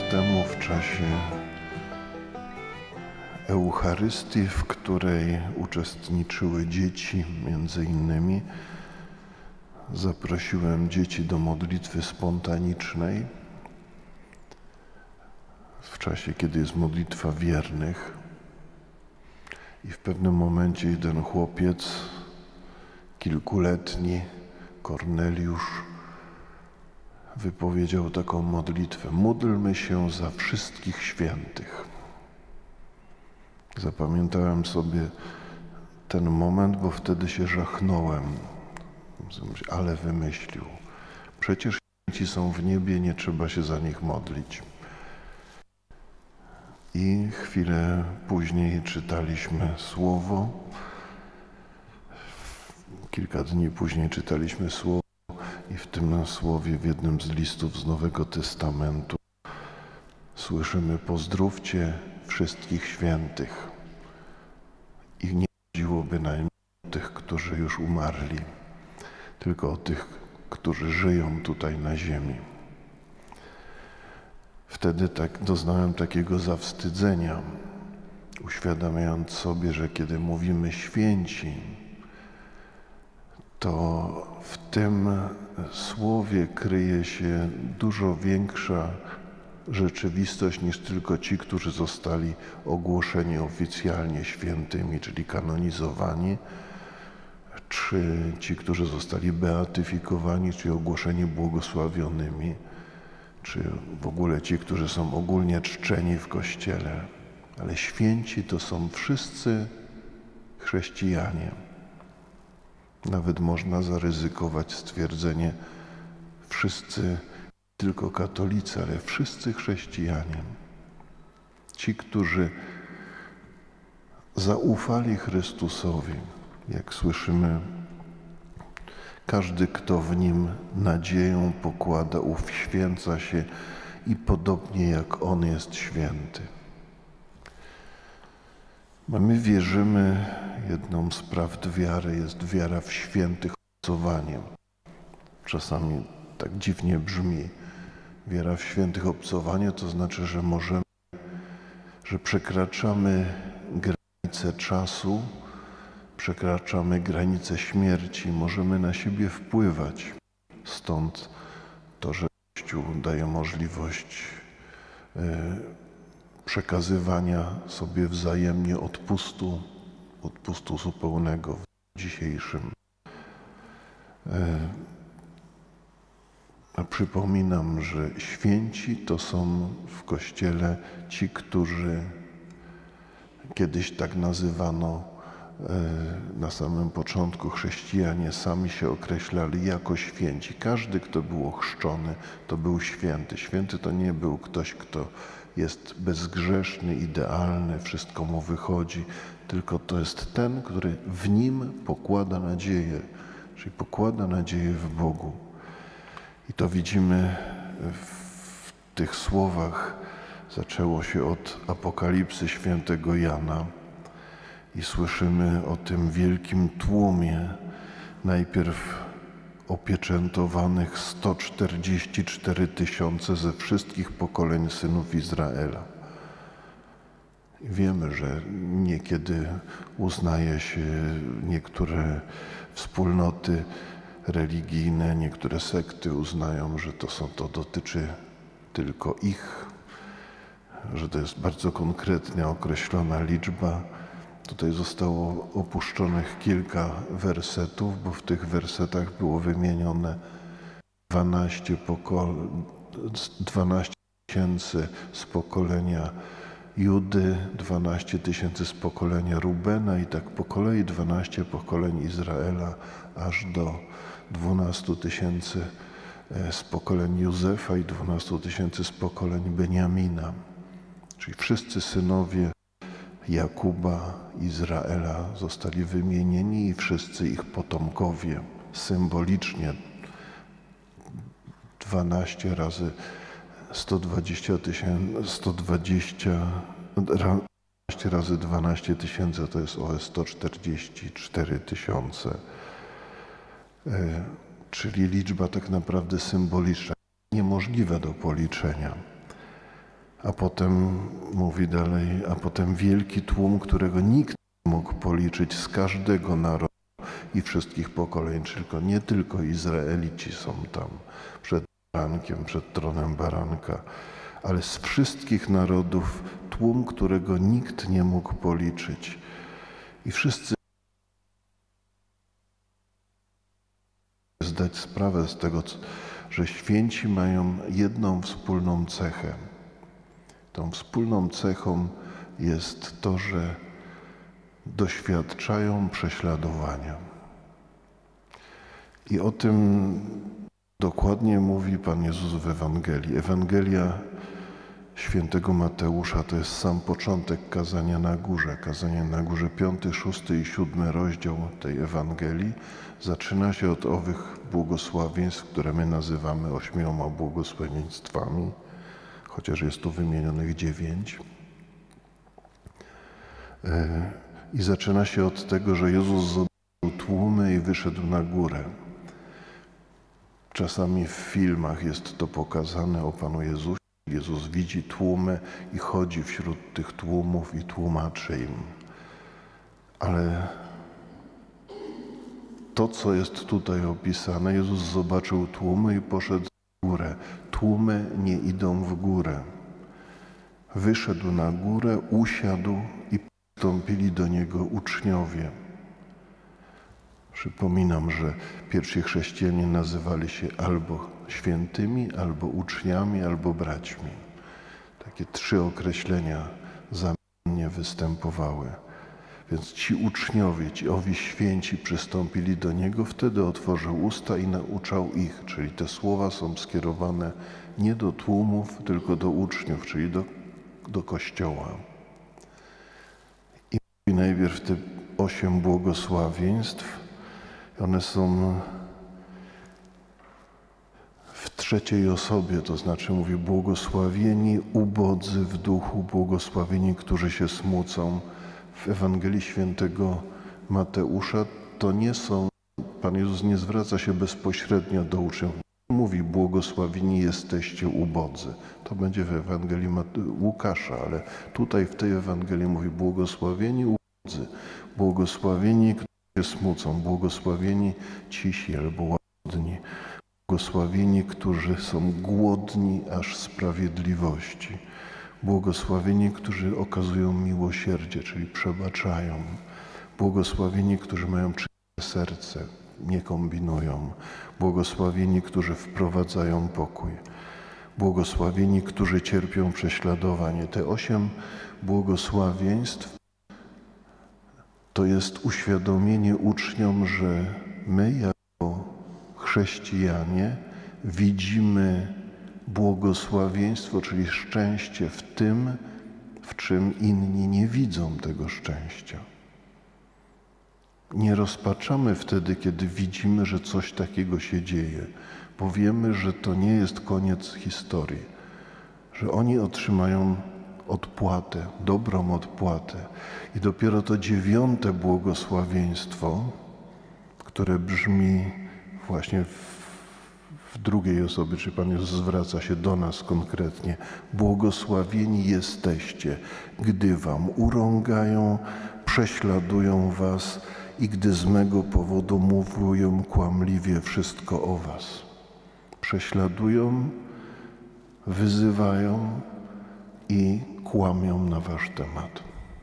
temu w czasie Eucharystii, w której uczestniczyły dzieci, między innymi, zaprosiłem dzieci do modlitwy spontanicznej w czasie, kiedy jest modlitwa wiernych. I w pewnym momencie jeden chłopiec, kilkuletni, Korneliusz, wypowiedział taką modlitwę: módlmy się za wszystkich świętych. Zapamiętałem sobie ten moment, bo wtedy się żachnąłem. Ale wymyślił. Przecież święci są w niebie, nie trzeba się za nich modlić. I chwilę później czytaliśmy Słowo. Kilka dni później czytaliśmy Słowo i w tym Słowie, w jednym z listów z Nowego Testamentu słyszymy: pozdrówcie wszystkich świętich. I nie chodziłoby najmniej o tych, którzy już umarli, tylko o tych, którzy żyją tutaj na ziemi. Wtedy doznałem takiego zawstydzenia, uświadamiając sobie, że kiedy mówimy święci, to w tym słowie kryje się dużo większa rzeczywistość niż tylko ci, którzy zostali ogłoszeni oficjalnie świętymi, czyli kanonizowani, czy ci, którzy zostali beatyfikowani, czy ogłoszeni błogosławionymi, czy w ogóle ci, którzy są ogólnie czczeni w Kościele. Ale święci to są wszyscy chrześcijanie. Nawet można zaryzykować stwierdzenie: wszyscy, tylko katolicy, ale wszyscy chrześcijanie. Ci, którzy zaufali Chrystusowi, jak słyszymy, każdy, kto w Nim nadzieję pokłada, ów święca się i podobnie jak On jest święty. A my wierzymy, jedną z prawd wiary jest wiara w świętych obcowanie. Czasami tak dziwnie brzmi. Wiara w świętych obcowanie to znaczy, że przekraczamy granice czasu, przekraczamy granice śmierci, możemy na siebie wpływać. Stąd to, że Kościół daje możliwość przekazywania sobie wzajemnie odpustu zupełnego w dzisiejszym. A przypominam, że święci to są w Kościele ci, którzy kiedyś tak nazywano na samym początku. Chrześcijanie sami się określali jako święci. Każdy, kto był ochrzczony, to był święty. Święty to nie był ktoś, kto jest bezgrzeszny, idealny, wszystko mu wychodzi, tylko to jest ten, który w Nim pokłada nadzieję, czyli pokłada nadzieję w Bogu. I to widzimy w tych słowach. Zaczęło się od Apokalipsy świętego Jana i słyszymy o tym wielkim tłumie, najpierw opieczętowanych 144 000 ze wszystkich pokoleń synów Izraela. I wiemy, że niekiedy uznaje się niektóre wspólnoty religijne, niektóre sekty uznają, że to dotyczy tylko ich, że to jest bardzo konkretnie określona liczba. Tutaj zostało opuszczonych kilka wersetów, bo w tych wersetach było wymienione 12 000 z pokolenia Judy, 12 000 z pokolenia Rubena i tak po kolei 12 pokoleń Izraela, aż do 12 000 z pokoleń Józefa i 12 000 z pokoleń Beniamina. Czyli wszyscy synowie Jakuba, Izraela zostali wymienieni i wszyscy ich potomkowie. Symbolicznie 12 razy 120 razy 12 000 to jest 144 000. Czyli liczba tak naprawdę symboliczna, niemożliwa do policzenia. A potem mówi dalej, a potem wielki tłum, którego nikt nie mógł policzyć z każdego narodu i wszystkich pokoleń, nie tylko Izraelici są tam przed barankiem, przed tronem baranka, ale z wszystkich narodów tłum, którego nikt nie mógł policzyć. I wszyscy zdać sprawę z tego, że święci mają jedną wspólną cechę. Tą wspólną cechą jest to, że doświadczają prześladowania. I o tym dokładnie mówi Pan Jezus w Ewangelii. Ewangelia świętego Mateusza to jest sam początek kazania na górze. Kazanie na górze, 5., 6. i 7. rozdział tej Ewangelii zaczyna się od owych błogosławieństw, które my nazywamy 8 błogosławieństwami, chociaż jest tu wymienionych 9. I zaczyna się od tego, że Jezus zobaczył tłumy i wyszedł na górę. Czasami w filmach jest to pokazane o Panu Jezusie. Jezus widzi tłumy i chodzi wśród tych tłumów i tłumaczy im. Ale to, co jest tutaj opisane, Jezus zobaczył tłumy i poszedł w górę. Tłumy nie idą w górę. Wyszedł na górę, usiadł i przystąpili do Niego uczniowie. Przypominam, że pierwsi chrześcijanie nazywali się albo świętymi, albo uczniami, albo braćmi. Takie 3 określenia zamiennie występowały. Więc ci uczniowie, ci owi święci przystąpili do Niego, wtedy otworzył usta i nauczał ich. Czyli te słowa są skierowane nie do tłumów, tylko do uczniów, czyli do Kościoła. I mówi najpierw te 8 błogosławieństw. One są w trzeciej osobie, to znaczy mówi błogosławieni ubodzy w duchu, błogosławieni, którzy się smucą. W Ewangelii świętego Mateusza to nie są, Pan Jezus nie zwraca się bezpośrednio do uczniów. Mówi, błogosławieni jesteście ubodzy. To będzie w Ewangelii Łukasza, ale tutaj w tej Ewangelii mówi błogosławieni ubodzy, błogosławieni, którzy się smucą, błogosławieni cisi albo łagodni, błogosławieni, którzy są głodni aż sprawiedliwości, błogosławieni, którzy okazują miłosierdzie, czyli przebaczają, błogosławieni, którzy mają czyste serce, nie kombinują, błogosławieni, którzy wprowadzają pokój, błogosławieni, którzy cierpią prześladowanie. Te 8 błogosławieństw to jest uświadomienie uczniom, że my jako chrześcijanie widzimy błogosławieństwo, czyli szczęście w tym, w czym inni nie widzą tego szczęścia. Nie rozpaczamy wtedy, kiedy widzimy, że coś takiego się dzieje, bo wiemy, że to nie jest koniec historii, że oni otrzymają odpłatę, dobrą odpłatę. I dopiero to 9. błogosławieństwo, które brzmi właśnie w drugiej osobie, czy Pan Jezus zwraca się do nas konkretnie. Błogosławieni jesteście, gdy wam urągają, prześladują was i gdy z mego powodu mówią kłamliwie wszystko o was. Prześladują, wyzywają i kłamią na wasz temat.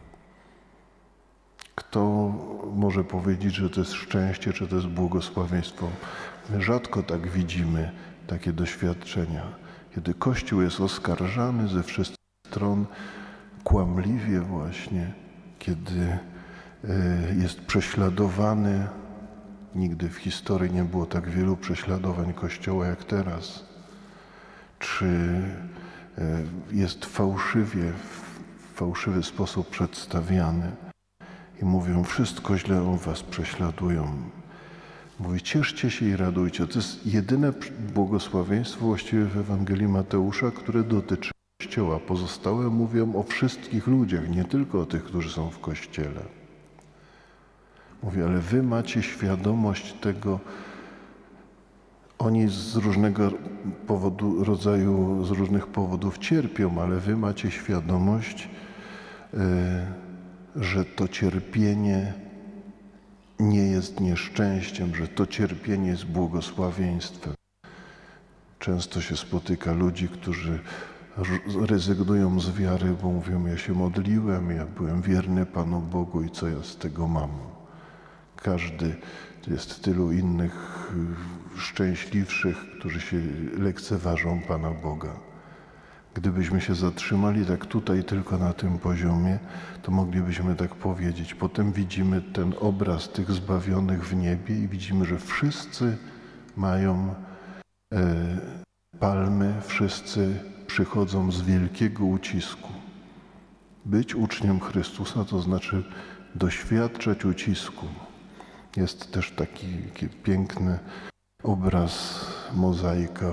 Kto może powiedzieć, że to jest szczęście, czy to jest błogosławieństwo? My rzadko tak widzimy takie doświadczenia, kiedy Kościół jest oskarżany ze wszystkich stron kłamliwie właśnie, kiedy jest prześladowany. Nigdy w historii nie było tak wielu prześladowań Kościoła jak teraz. Czy jest w fałszywy sposób przedstawiany i mówią, wszystko źle o was, prześladują. Mówi, cieszcie się i radujcie. To jest jedyne błogosławieństwo właściwie w Ewangelii Mateusza, które dotyczy Kościoła. Pozostałe mówią o wszystkich ludziach, nie tylko o tych, którzy są w Kościele. Mówi, ale wy macie świadomość tego, Oni z różnego rodzaju, z różnych powodów cierpią, ale wy macie świadomość, że to cierpienie nie jest nieszczęściem, że to cierpienie jest błogosławieństwem. Często się spotyka ludzi, którzy rezygnują z wiary, bo mówią, ja się modliłem, ja byłem wierny Panu Bogu i co ja z tego mam? Jest tylu innych szczęśliwszych, którzy się lekceważą Pana Boga. Gdybyśmy się zatrzymali tak tutaj tylko na tym poziomie, to moglibyśmy tak powiedzieć. Potem widzimy ten obraz tych zbawionych w niebie i widzimy, że wszyscy mają palmy, wszyscy przychodzą z wielkiego ucisku. Być uczniem Chrystusa to znaczy doświadczać ucisku. Jest też taki piękny obraz, mozaika,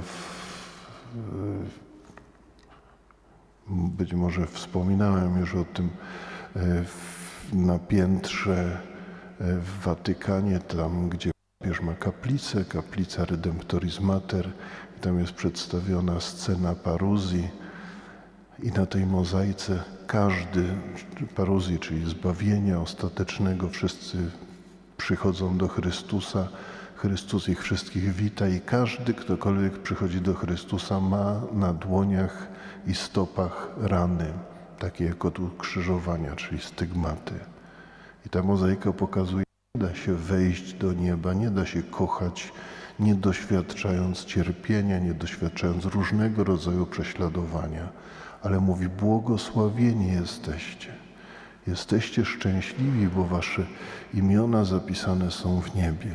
być może wspominałem już o tym, na piętrze w Watykanie, tam gdzie papież ma kaplicę, kaplica Redemptoris Mater, tam jest przedstawiona scena paruzji i na tej mozaice paruzji, czyli zbawienia ostatecznego, wszyscy przychodzą do Chrystusa, Chrystus ich wszystkich wita i każdy, ktokolwiek przychodzi do Chrystusa, ma na dłoniach i stopach rany, takie jak od ukrzyżowania, czyli stygmaty. I ta mozaika pokazuje, nie da się wejść do nieba, nie da się kochać, nie doświadczając cierpienia, nie doświadczając różnego rodzaju prześladowania, ale mówi, błogosławieni jesteście. Jesteście szczęśliwi, bo wasze imiona zapisane są w niebie.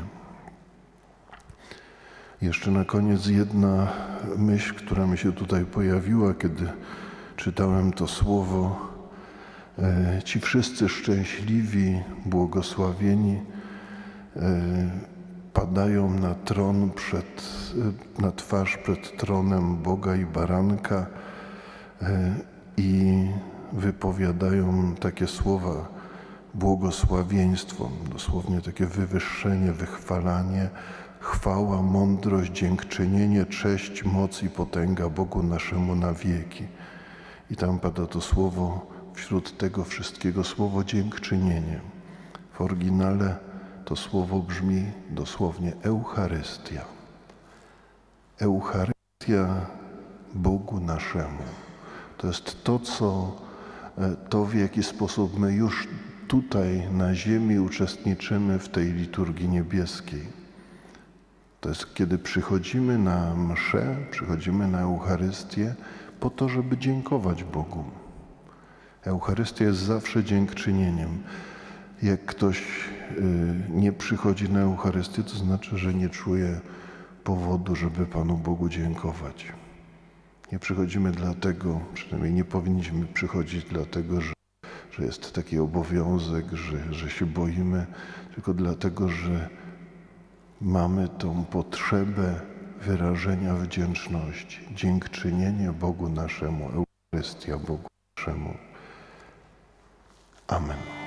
Jeszcze na koniec jedna myśl, która mi się tutaj pojawiła, kiedy czytałem to słowo. Ci wszyscy szczęśliwi, błogosławieni padają na twarz przed tronem Boga i Baranka i wypowiadają takie słowa błogosławieństwo, dosłownie takie wywyższenie, wychwalanie, chwała, mądrość, dziękczynienie, cześć, moc i potęga Bogu naszemu na wieki. I tam pada to słowo, wśród tego wszystkiego słowo dziękczynienie. W oryginale to słowo brzmi dosłownie Eucharystia. Eucharystia Bogu naszemu. To jest to, w jaki sposób my już tutaj na ziemi uczestniczymy w tej liturgii niebieskiej. To jest, kiedy przychodzimy na mszę, przychodzimy na Eucharystię po to, żeby dziękować Bogu. Eucharystia jest zawsze dziękczynieniem. Jak ktoś nie przychodzi na Eucharystię, to znaczy, że nie czuje powodu, żeby Panu Bogu dziękować. Nie przychodzimy dlatego, przynajmniej nie powinniśmy przychodzić dlatego, że jest taki obowiązek, że się boimy, tylko dlatego, że mamy tą potrzebę wyrażenia wdzięczności, dziękczynienie Bogu naszemu, Eucharystia Bogu naszemu. Amen.